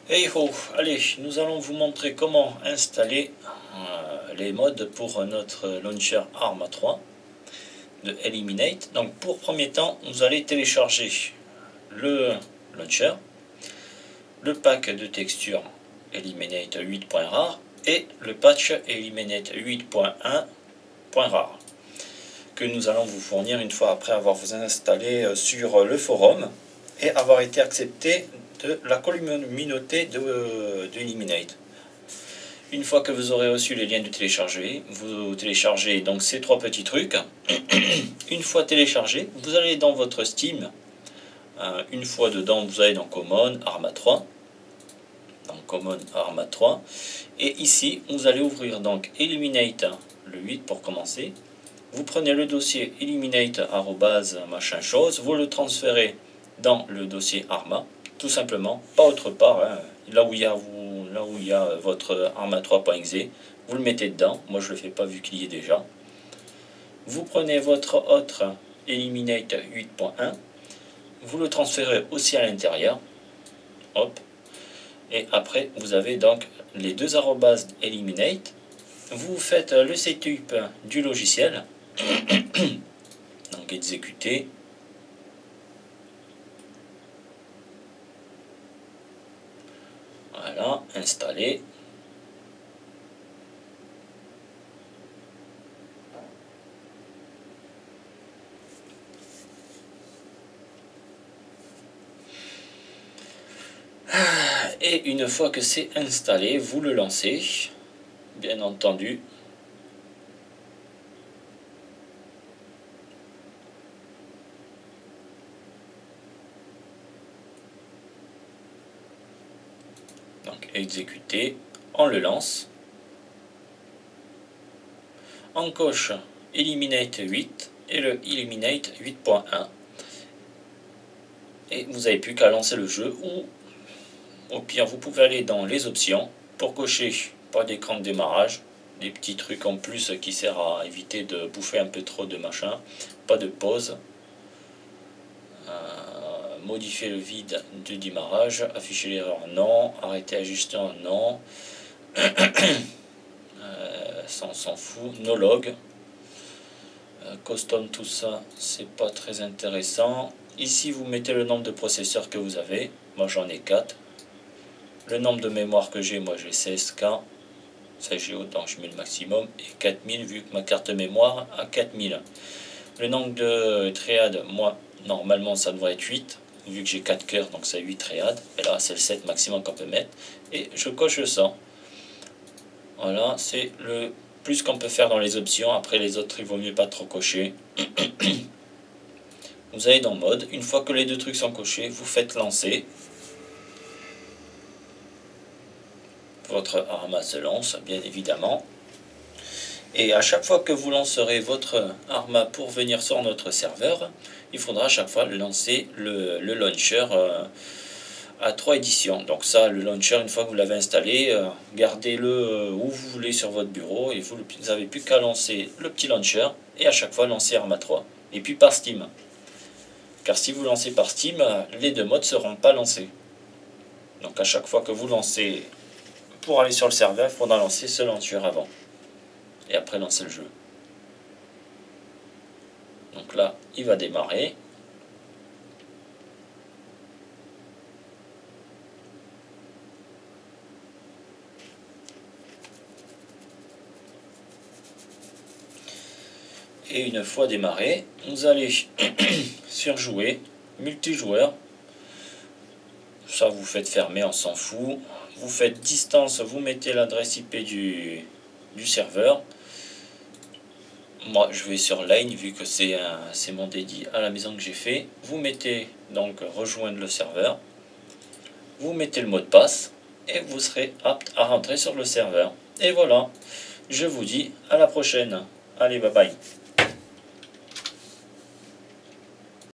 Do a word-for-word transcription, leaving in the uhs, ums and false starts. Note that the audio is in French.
Hey ho, allez, nous allons vous montrer comment installer euh, les modes pour notre launcher Arma trois de Eliminate. Donc pour premier temps, vous allez télécharger le launcher, le pack de textures Eliminate huit point rar et le patch Eliminate huit point un point rar que nous allons vous fournir une fois après avoir vous installé sur le forum et avoir été accepté de la communauté de, de Eliminate. Une fois que vous aurez reçu les liens de télécharger, vous téléchargez donc ces trois petits trucs. Une fois téléchargé, vous allez dans votre Steam. Une fois dedans, vous allez dans Common Arma trois. Dans Common Arma trois. Et ici, vous allez ouvrir donc Eliminate le huit pour commencer. Vous prenez le dossier Eliminate arrobase machin chose, vous le transférez dans le dossier Arma, tout simplement, pas autre part, hein. Là où il y a, vous, là où il y a votre Arma trois point exe, vous le mettez dedans. Moi je le fais pas vu qu'il y est déjà. Vous prenez votre autre Eliminate huit point un, vous le transférez aussi à l'intérieur, hop, et après vous avez donc les deux arrobases Eliminate. Vous faites le setup du logiciel, donc exécuter. Voilà, installer. Et une fois que c'est installé, vous le lancez, bien entendu. Donc exécuter, on le lance. On coche Eliminate huit et le Eliminate huit point un. Et vous n'avez plus qu'à lancer le jeu, ou au pire vous pouvez aller dans les options pour cocher pas d'écran de démarrage, des petits trucs en plus qui servent à éviter de bouffer un peu trop de machin, pas de pause. Euh, modifier le vide du démarrage, afficher l'erreur non, arrêter ajustant non, euh, ça on s'en fout, no log, euh, custom tout ça c'est pas très intéressant. Ici vous mettez le nombre de processeurs que vous avez, moi j'en ai quatre, le nombre de mémoire que j'ai, moi j'ai seize K, ça j'ai autant, je mets le maximum, et quatre mille vu que ma carte mémoire a quatre mille. Le nombre de triades, moi normalement ça devrait être huit, vu que j'ai quatre cœurs, donc c'est huit triades, et là c'est le sept maximum qu'on peut mettre, et je coche ça. Voilà, c'est le plus qu'on peut faire dans les options. Après les autres il vaut mieux pas trop cocher. Vous allez dans mode, une fois que les deux trucs sont cochés, vous faites lancer. Votre Arma se lance, bien évidemment. Et à chaque fois que vous lancerez votre Arma pour venir sur notre serveur, il faudra à chaque fois lancer le, le launcher euh, à trois éditions. Donc ça, le launcher, une fois que vous l'avez installé, euh, gardez-le euh, où vous voulez sur votre bureau, et vous n'avez plus qu'à lancer le petit launcher, et à chaque fois lancer Arma trois. Et puis par Steam. Car si vous lancez par Steam, les deux modes ne seront pas lancés. Donc à chaque fois que vous lancez pour aller sur le serveur, il faudra lancer ce launcher avant. Et après lancer le jeu. Donc là, il va démarrer. Et une fois démarré, vous allez sur jouer, multijoueur. Ça vous faites fermer, on s'en fout. Vous faites distance, vous mettez l'adresse I P du, du serveur. Moi je vais sur line vu que c'est mon dédié à la maison que j'ai fait. Vous mettez donc rejoindre le serveur. Vous mettez le mot de passe et vous serez apte à rentrer sur le serveur. Et voilà, je vous dis à la prochaine. Allez, bye bye.